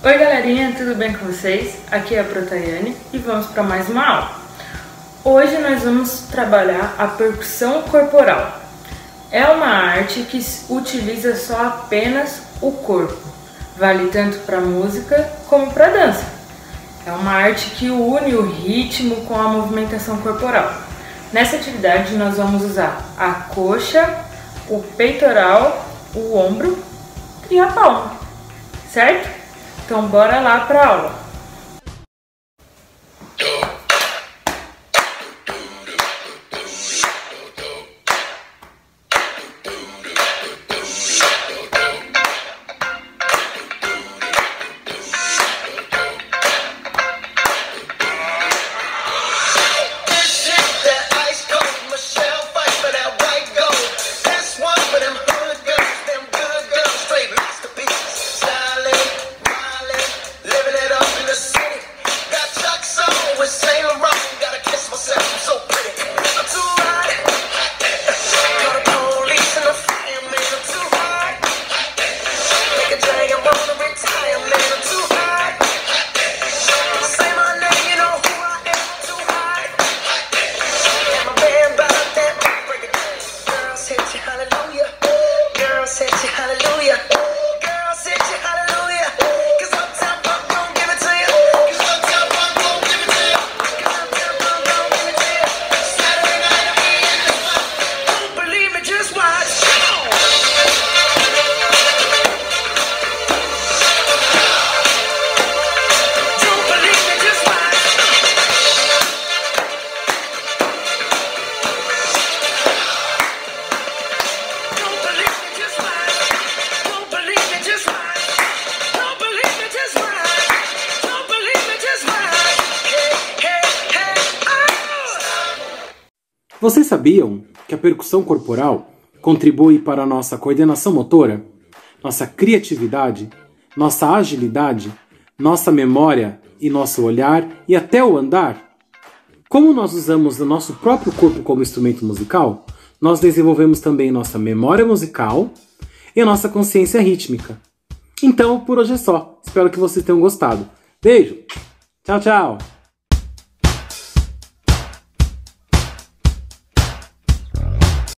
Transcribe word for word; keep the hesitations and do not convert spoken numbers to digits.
Oi galerinha, tudo bem com vocês? Aqui é a Protaiane e vamos para mais uma aula. Hoje nós vamos trabalhar a percussão corporal. É uma arte que utiliza só apenas o corpo. Vale tanto para música como para dança. É uma arte que une o ritmo com a movimentação corporal. Nessa atividade nós vamos usar a coxa, o peitoral, o ombro e a palma, certo? Então bora lá para a aula. Vocês sabiam que a percussão corporal contribui para a nossa coordenação motora, nossa criatividade, nossa agilidade, nossa memória e nosso olhar e até o andar? Como nós usamos o nosso próprio corpo como instrumento musical, nós desenvolvemos também nossa memória musical e a nossa consciência rítmica. Então, por hoje é só. Espero que vocês tenham gostado. Beijo! Tchau, tchau!